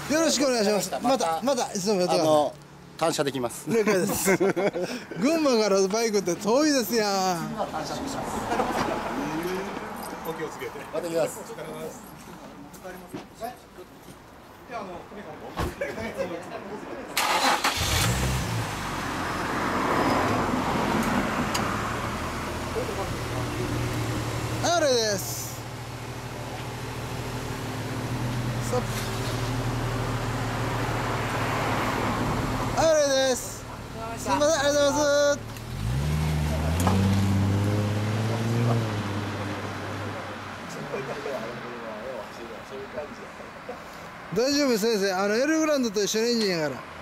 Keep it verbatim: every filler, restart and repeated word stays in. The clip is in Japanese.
よろしくお願いします。またまたいつでもやってください。 感謝できます。 了解です。群馬からバイクって遠いですやん。 お気をつけて。また来ます。 あれです。ストップ。あれです。すみません、ありがとうございます。大丈夫先生、あのエルグランドと一緒のエンジンやから。